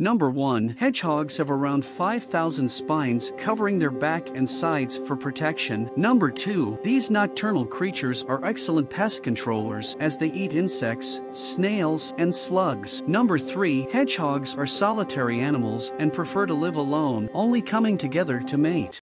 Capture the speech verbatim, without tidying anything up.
Number one. Hedgehogs have around five thousand spines covering their back and sides for protection. Number two. These nocturnal creatures are excellent pest controllers as they eat insects, snails, and slugs. Number three. Hedgehogs are solitary animals and prefer to live alone, only coming together to mate.